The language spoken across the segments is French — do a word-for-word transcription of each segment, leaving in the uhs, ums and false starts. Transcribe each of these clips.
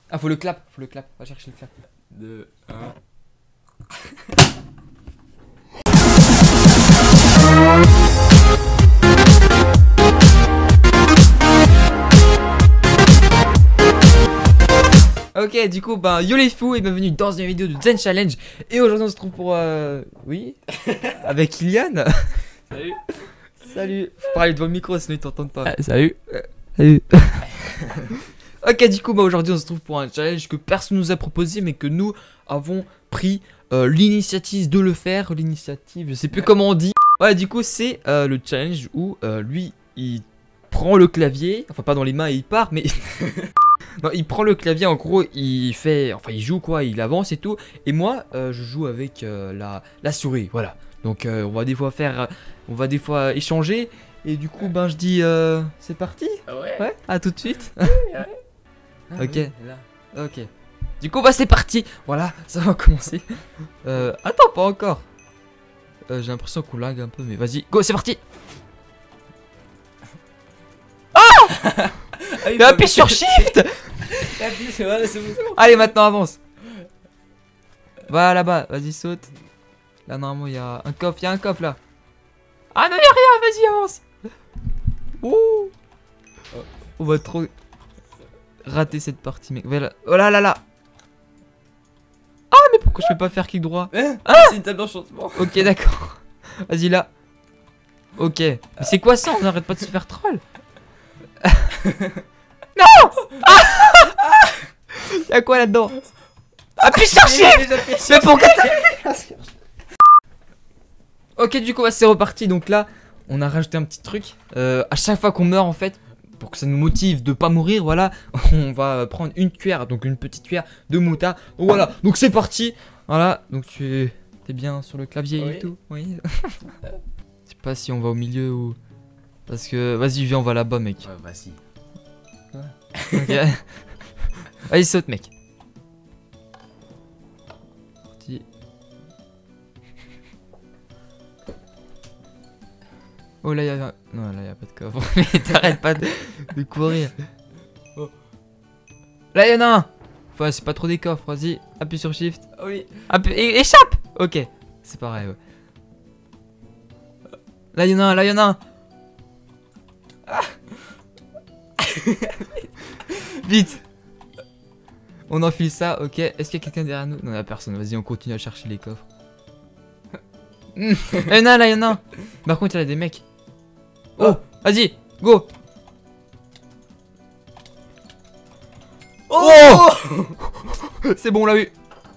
Ah, faut le clap, faut le clap. Va chercher le clap. deux, un. Ok, du coup, ben, yo les fous et bienvenue dans une vidéo de Zen Challenge. Et aujourd'hui, on se trouve pour. Euh... Oui avec Kylian. Salut. Salut. Faut parler devant le micro, sinon ils t'entendent pas. Ah, salut. Salut. Ok, du coup, bah, aujourd'hui, on se trouve pour un challenge que personne nous a proposé, mais que nous avons pris euh, l'initiative de le faire. L'initiative, je sais plus comment on dit. Ouais, du coup, c'est euh, le challenge où euh, lui, il prend le clavier, enfin pas dans les mains et il part, mais. Non, il prend le clavier, en gros, il fait, enfin il joue quoi, il avance et tout. Et moi, euh, je joue avec euh, la, la souris, voilà. Donc euh, on va des fois faire, on va des fois échanger. Et du coup, ben je dis, euh, c'est parti. Ouais. Ouais, à tout de suite. Ah, Ok. oui, là. Ok. Du coup, bah c'est parti. Voilà, ça va commencer. Euh, attends, pas encore. Euh, J'ai l'impression qu'on lag un peu, mais vas-y, go, c'est parti. Ah, Mais appuie sur Shift. Appuie sur- voilà, c'est bon, c'est bon. Allez, maintenant avance. Va là-bas, vas-y, saute. Là, normalement, il y a un coffre, il y a un coffre là. Ah non, il y a rien, vas-y, avance. Ouh. On va trop rater cette partie, mec. Voilà. Oh là là là. Ah, mais pourquoi je peux pas faire clic droit? Hein c'est une table d'enchantement. Ok, d'accord. Vas-y là. Ok. Mais c'est quoi ça? On n'arrête pas de se faire troll. Non. Ah. Y'a quoi là-dedans? Appuie sur Shift. Mais pourquoi t'as... Ok, du coup, bah, c'est reparti. Donc là, on a rajouté un petit truc. Euh, à chaque fois qu'on meurt, en fait, pour que ça nous motive de pas mourir, voilà, on va prendre une cuillère, donc une petite cuillère de moutarde. Donc voilà, donc c'est parti. Voilà, donc tu es bien sur le clavier Oui. et tout. Oui. Je sais pas si on va au milieu ou. Parce que, vas-y, viens, on va là-bas, mec. Ouais, bah si. Ok. Vas-y, saute, mec. Parti. Oh là, y'a. Non, là, y'a pas de coffre. Mais t'arrêtes pas de, de courir. Oh. Là, y'en a un. Enfin, c'est pas trop des coffres. Vas-y, appuie sur Shift. Oui. Appuie... é- Échappe. Ok, c'est pareil, ouais. Là, y'en a un, là, y'en a un. Ah. Vite. On enfile ça, ok. Est-ce qu'il y a quelqu'un derrière nous? Non, y'a personne. Vas-y, on continue à chercher les coffres. Hmm. Là, y'en a un, là, y'en a un. Par contre, il y a des mecs. Oh, vas-y, go. Oh, C'est bon, on l'a eu.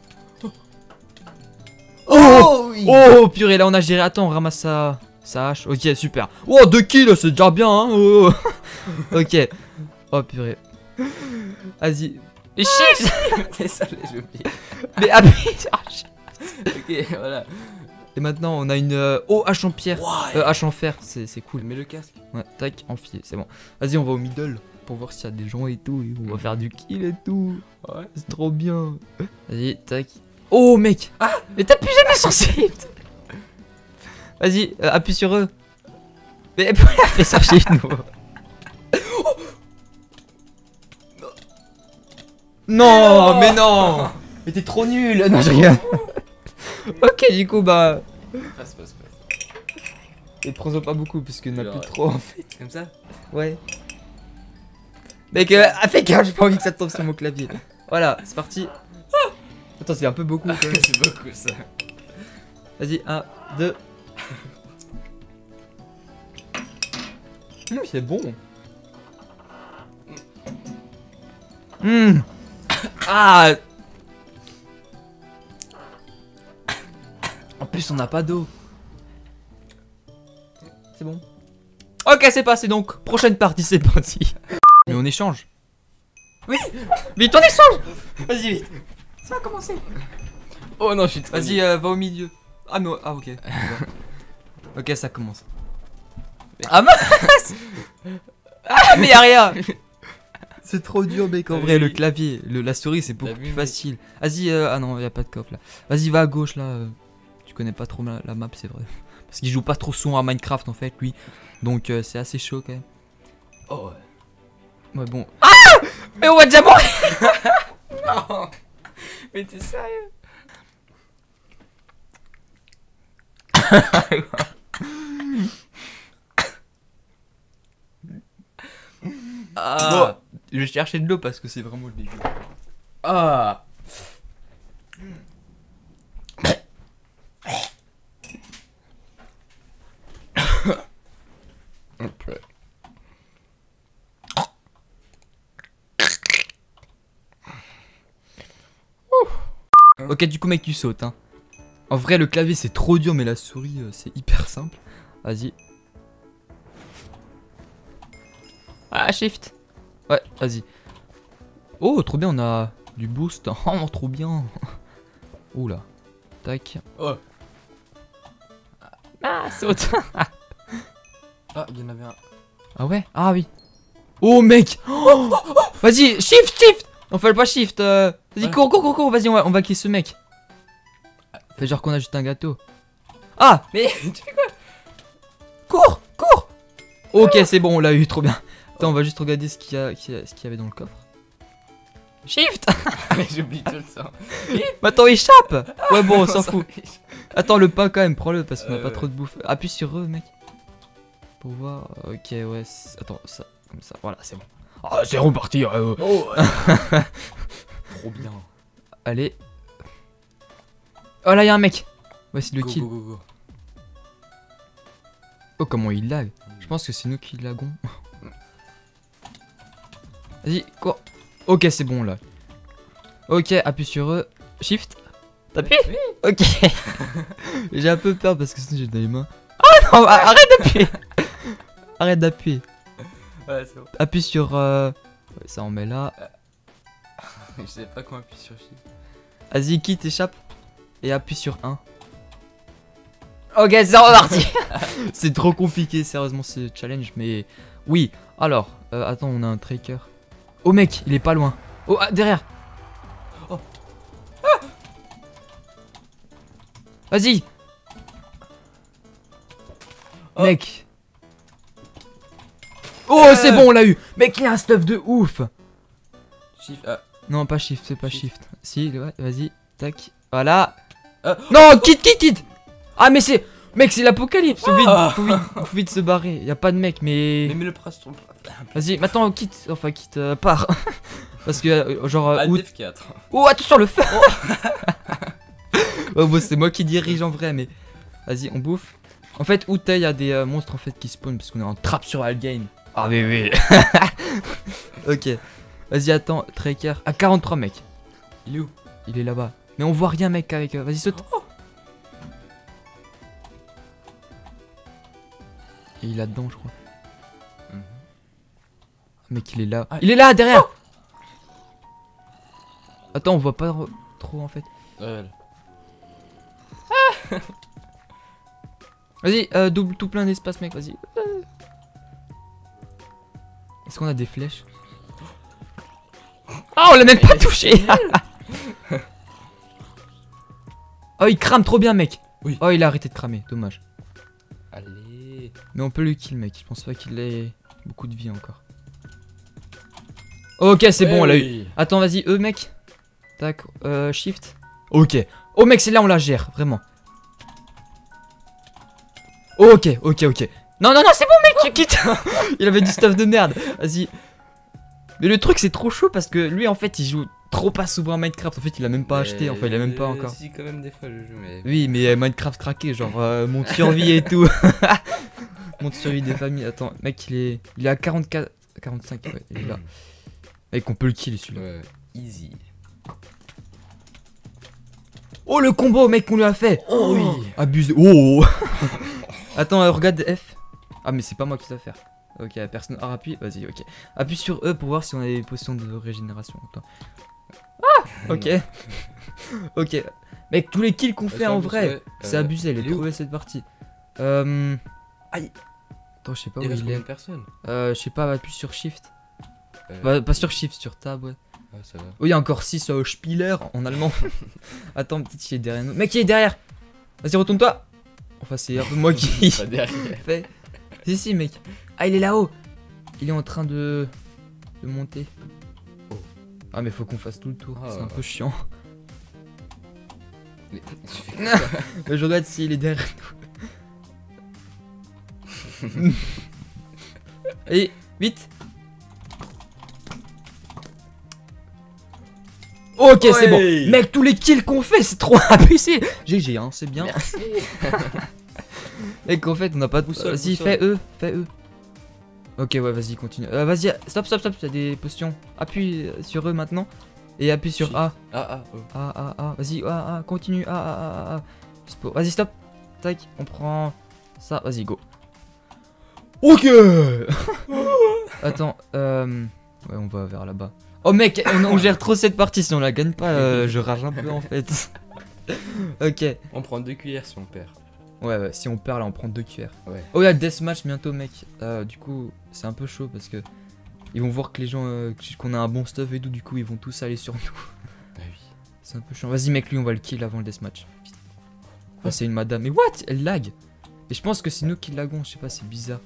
oh, oui. Oh, purée, là, on a géré. Attends, on ramasse sa, sa hache. Ok, super. Oh, deux kills, c'est déjà bien, hein. Oh. Ok. Oh, purée. Vas-y. Et shift. Désolé, j'ai oublié. Mais appuie sur Shift. Ok, voilà. Et maintenant, on a une euh, oh, hache en pierre. Wow. Euh, hache en fer, c'est c'est cool. Mets le casque. Ouais, tac, enfilé, c'est bon. Vas-y, on va au middle pour voir s'il y a des gens et tout. Et on va faire du kill et tout. Ouais. C'est trop bien. Vas-y, tac. Oh, mec. Ah. Mais t'appuies jamais sur Shift. Vas-y, euh, appuie sur eux. Mais pourquoi appuie sur Shift, nous? Non, mais non. Mais t'es trop nul. Non, je rigole. Ok, du coup, bah. Passe, passe, passe. Et prends-en pas beaucoup, parce qu'il n'y en a Alors, plus trop en fait. Comme ça. Ouais. Mec, euh, ah, fais gaffe, j'ai pas envie que ça tombe sur mon clavier. Voilà, c'est parti. Attends, c'est un peu beaucoup quand même. C'est beaucoup ça. Vas-y, un, deux. Hum, c'est bon. Hum. Ah. En plus, on n'a pas d'eau. C'est bon. Ok, c'est passé donc. Prochaine partie, c'est parti. Mais on échange. Oui. Vite, on échange. Vas-y, vite. Ça va commencer. Oh non, je suis trop Vas-y, nul. euh, va au milieu. Ah non, ah ok. Ok, ça commence. Ah mince. Ah mais y'a rien. C'est trop dur, mec. En Ah vrai, oui. le clavier, le, la souris, c'est beaucoup T'as plus vu, mec. facile. Vas-y, euh, ah non, y'a pas de coffre là. Vas-y, va à gauche là. euh, Tu connais pas trop la, la map, c'est vrai. Parce qu'il joue pas trop souvent à Minecraft en fait, lui. Donc euh, c'est assez chaud quand même. Oh ouais. Ouais, bon. Ah. Mais on va déjà mourir. Mais t'es sérieux? Ah. Bon, je vais chercher de l'eau parce que c'est vraiment dégueu. Ah. Ok, du coup, mec, tu sautes. Hein. En vrai, le clavier c'est trop dur, mais la souris euh, c'est hyper simple. Vas-y. Ah, shift. Ouais, vas-y. Oh, trop bien, on a du boost. Oh, trop bien. Oula. Tac. Oh. Ah, saute. Ah, il y en avait un. Ah ouais? Ah oui. Oh, mec. Oh, vas-y, shift, shift. On fait pas shift. Euh... Vas-y, ouais. cours, cours, cours, cours. Vas-y, on va, on va kill ce mec. Fait genre qu'on a juste un gâteau. Ah, mais tu fais quoi? Cours, cours. Ok, c'est bon, on l'a eu, trop bien. Attends, on va juste regarder ce qu'il y a, ce qu'il y avait dans le coffre. Shift. Mais j'oublie tout le temps. Mais attends, échappe. Ouais, bon, on s'en fout. Attends, le pain quand même, prends-le parce qu'on a euh... pas trop de bouffe. Appuie sur eux, mec. Pour voir. Ok, ouais. Attends, ça, comme ça. Voilà, c'est bon. Ah, c'est reparti. Euh... Oh. Trop bien. Allez. Oh là, y'a un mec. Ouais, c'est le go, kill. Go, go, go. Oh, comment il lag. Je pense que c'est nous qui lagons. Vas-y, quoi. Ok, c'est bon là. Ok, appuie sur eux. Shift. T'appuies? Oui. Ok. J'ai un peu peur parce que sinon j'ai dans les mains. Oh non, arrête d'appuyer. Arrête d'appuyer. Ouais, c'est bon. Appuie sur. Euh... Ouais, ça on met là. Je sais pas comment appuyer sur shift. Vas-y, quitte, échappe. Et appuie sur un. Ok, c'est reparti. C'est trop compliqué, sérieusement, ce challenge. Mais oui. Alors, euh, attends, on a un tracker. Oh mec, il est pas loin. Oh, ah, derrière. Oh. Ah. Vas-y. Oh. Mec. Oh, euh. c'est bon, on l'a eu. Mec, il y a un stuff de ouf. Shift. Ah. Non, pas shift, c'est pas shift. shift. Si, ouais, vas-y. Tac. Voilà. Euh. Non, quitte, quitte, quitte. Ah, mais c'est. Mec, c'est l'apocalypse. Faut, ah. faut, vite, faut vite se barrer. Y a pas de mec, mais. Mais mets le presse ton. Vas-y, maintenant quitte. Enfin, quitte. Euh, pars. Parce que, euh, genre. Euh, Alt F quatre. Oh, attention, le feu. Oh, bon, c'est moi qui dirige en vrai, mais. Vas-y, on bouffe. En fait, où t'es, y a des euh, monstres en fait qui spawnent parce qu'on est en trappe sur Algain. Ah, mais oui. Ok. Vas-y, attends, tracker. À quarante-trois, mec. Il est où? Il est là-bas. Mais on voit rien, mec, avec. Euh, Vas-y, saute. Oh. Et il est là-dedans, je crois. Mm-hmm. Mec, il est là. Ah, il est là, derrière. Oh. Attends, on voit pas trop en fait. Ouais. Ah. Vas-y, euh, double tout plein d'espace, mec, vas-y. Est-ce qu'on a des flèches? Ah, on l'a même pas touché. Oh, il crame trop bien, mec. Oui. Oh, il a arrêté de cramer, dommage. Allez. Mais on peut le kill, mec. Je pense pas qu'il ait beaucoup de vie encore. Ok, c'est bon, on l'a eu. Attends, vas-y, eux, mec. Tac, euh, shift. Ok. Oh, mec, c'est là, on la gère, vraiment. Oh, ok, ok, ok. Non, non, non, c'est bon, mec, tu quittes. Il avait du stuff de merde. Vas-y. Mais le truc, c'est trop chaud parce que lui, en fait, il joue trop pas souvent à Minecraft. En fait, il a même pas mais acheté. Enfin, il a même pas encore. Si, quand même, des fois, je joue, mais. Oui, mais Minecraft craqué, genre euh, monde survie et tout. Monde survie des familles. Attends, mec, il est, il est à quarante-quatre, quarante-cinq. Ouais, il est là. Mec, on peut le kill celui-là. Ouais, easy. Oh, le combo, mec, qu'on lui a fait. Oh, oui. Abusé. Oh. Attends, euh, regarde F. Ah, mais c'est pas moi qui dois faire. Ok, personne. Ah, appuie. Vas-y, ok. Appuie sur E pour voir si on a des potions de régénération. Attends. Ah. Ok. Ok. Mec, tous les kills qu'on fait en vrai, c'est euh, abusé. Elle est trouvée cette partie. Euh. Aïe. Attends, je sais pas où il est. Personne. Euh, je sais pas, appuie sur Shift. Euh... Pas, pas sur Shift, sur Tab, ouais. Ah, ça va. Oh, il y a encore six euh, Spieler en allemand. Attends, peut-être qu'il est derrière nous. Mec, il est derrière. Vas-y, retourne-toi. Enfin, c'est un peu moi qui. Pas derrière. Fait. Si, si, mec. Ah, il est là-haut. Il est en train de. de monter. Oh. Ah, mais faut qu'on fasse tout le tour. Ah, c'est un peu chiant. Mais je fais quoi? Je regarde s'il est derrière nous. Allez, vite. Ok, c'est bon. Ouais. Mec, tous les kills qu'on fait, c'est trop abusé. G G, hein, c'est bien. Merci. Mec, en fait, on n'a pas de Boussole, Vas-y, boussole. fais E, fais E. Ok, ouais, vas-y, continue. Euh, vas-y, stop, stop, stop, t'as des potions. Appuie sur E maintenant. Et appuie sur A. Ah ah oh. A, A, A. Vas-y, A, A, continue. A, A, A, A. Spo- Vas-y, stop. Tac, on prend ça. Vas-y, go. Ok. Attends, euh... ouais, on va vers là-bas. Oh mec, on, on gère trop cette partie, si on la gagne pas, euh, je rage un peu en fait. Ok. On prend deux cuillères si on perd. Ouais, ouais, si on perd là, on prend deux cuillères. Ouais. Oh, il y a le deathmatch bientôt, mec. Euh, du coup, c'est un peu chaud parce que ils vont voir que les gens, euh, qu'on a un bon stuff et tout, du coup, ils vont tous aller sur nous. Bah oui. C'est un peu chiant. Vas-y, mec, lui, on va le kill avant le deathmatch. Ah, c'est une madame. Mais what? Elle lag. Et je pense que c'est nous qui lagons, je sais pas, c'est bizarre.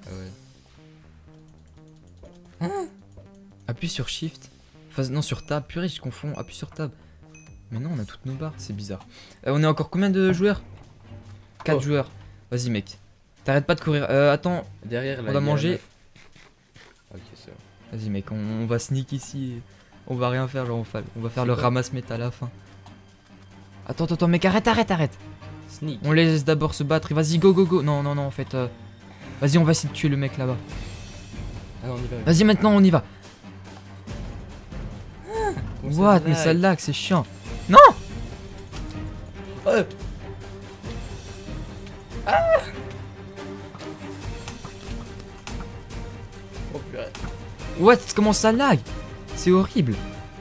Ah ouais. Appuie sur Shift. Enfin, non, sur Tab. Purée, je confonds. Appuie sur Tab. Mais non, on a toutes nos barres, c'est bizarre. Euh, on est encore combien de joueurs? quatre Oh. joueurs. Vas-y, mec. T'arrêtes pas de courir. Euh, attends. Derrière là. On va il y a manger. neuf. Ok, c'est bon. Vas-y, mec, on, on va sneak ici. Et on va rien faire, genre, on, fa- on va faire le quoi ramasse-mette à la fin. Attends, attends, attends, mec, arrête, arrête, arrête. Sneak. On les laisse d'abord se battre. Et vas-y, go, go, go. Non, non, non, en fait. euh, Vas-y, on va essayer de tuer le mec là-bas. Ah on y va. Vas-y, maintenant, on y va. Comment ça What? Mais lag? ça lag, c'est chiant. Non! Oh. Oh purée. What? Comment ça lag? C'est horrible.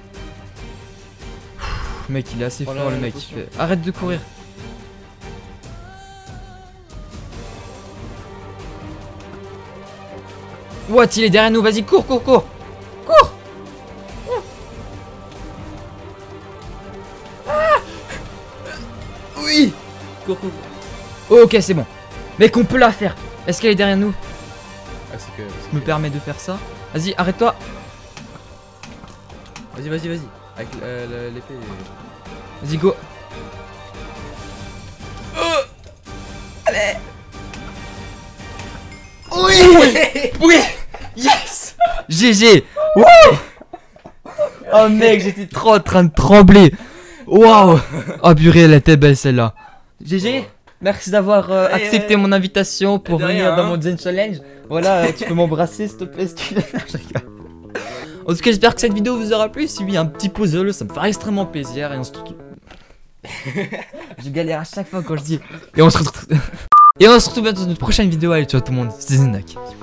Pff, mec, il est assez Oh là fort, là, le la mec. potion. Il fait- Arrête de courir. What? Il est derrière nous. Vas-y, cours, cours, cours. Cours. Ah. Oui. Cours, cours. Oh, ok, c'est bon. Mec, on peut la faire. Est-ce qu'elle est derrière nous? Ah c'est que. c'est Je me que- permets de faire ça. Vas-y, arrête-toi. Vas-y, vas-y, vas-y. Avec euh, la- l'épée. Vas-y, go. Oui. Oui. Yes. G G. Wouh. Oh mec, j'étais trop en train de trembler. Waouh. Oh purée, elle était belle celle-là. G G. Merci d'avoir euh, Ouais, accepté ouais. mon invitation pour De venir rien, dans hein. mon Zen Challenge. Voilà, euh, tu peux m'embrasser s'il te plaît si tu veux. Je rigole. En tout cas, j'espère que cette vidéo vous aura plu. Si oui, un petit pouce bleu, ça me fera extrêmement plaisir. Et on se retrouve. Je galère à chaque fois quand je dis. Et on se retrouve. Et on se retrouve bientôt dans une prochaine vidéo. Allez, ciao tout le monde. C'était Zenak.